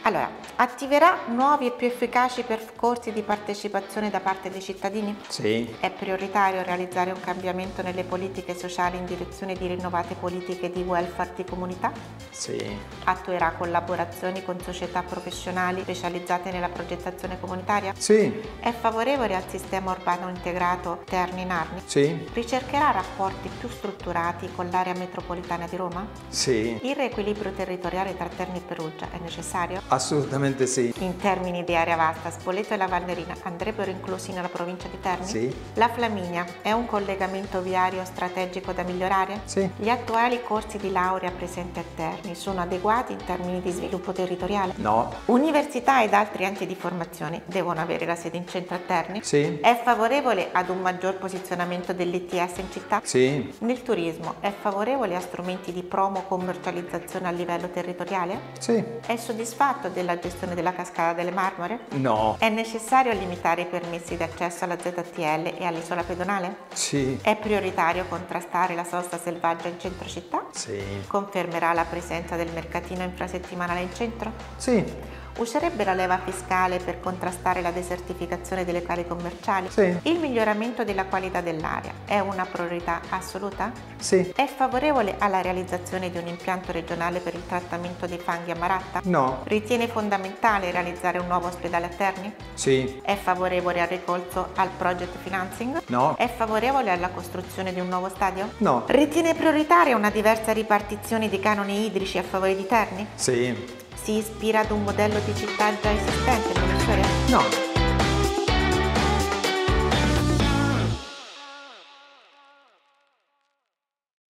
Allora, attiverà nuovi e più efficaci percorsi di partecipazione da parte dei cittadini? Sì. È prioritario realizzare un cambiamento nelle politiche sociali in direzione di rinnovate politiche di welfare di comunità? Sì. Attuerà collaborazioni con società professionali specializzate nella progettazione comunitaria? Sì. È favorevole al sistema urbano integrato Terni-Narni? Sì. Ricercherà rapporti più strutturati con l'area metropolitana di Roma? Sì. Il riequilibrio territoriale tra Terni e Perugia è necessario? Assolutamente sì. In termini di area vasta, Spoleto e la Valnerina andrebbero inclusi nella provincia di Terni? Sì. La Flaminia è un collegamento viario strategico da migliorare? Sì. Gli attuali corsi di laurea presenti a Terni sono adeguati in termini di sviluppo territoriale? No. Università ed altri enti di formazione devono avere la sede in centro a Terni? Sì. È favorevole ad un maggior posizionamento dell'ITS in città? Sì. Nel turismo è favorevole a strumenti di promo commercializzazione a livello territoriale? Sì. È soddisfatto della gestione della cascata delle Marmore? No. È necessario limitare i permessi di accesso alla ZTL e all'isola pedonale? Sì. È prioritario contrastare la sosta selvaggia in centro città? Sì. Confermerà la presenza del mercatino infrasettimanale in centro? Sì. Userebbe la leva fiscale per contrastare la desertificazione delle aree commerciali? Sì. Il miglioramento della qualità dell'aria è una priorità assoluta? Sì. È favorevole alla realizzazione di un impianto regionale per il trattamento dei fanghi a Maratta? No. Ritiene fondamentale realizzare un nuovo ospedale a Terni? Sì. È favorevole al ricorso al project financing? No. È favorevole alla costruzione di un nuovo stadio? No. Ritiene prioritaria una diversa ripartizione di canoni idrici a favore di Terni? Sì. Si ispira ad un modello di città già esistente, professore? No.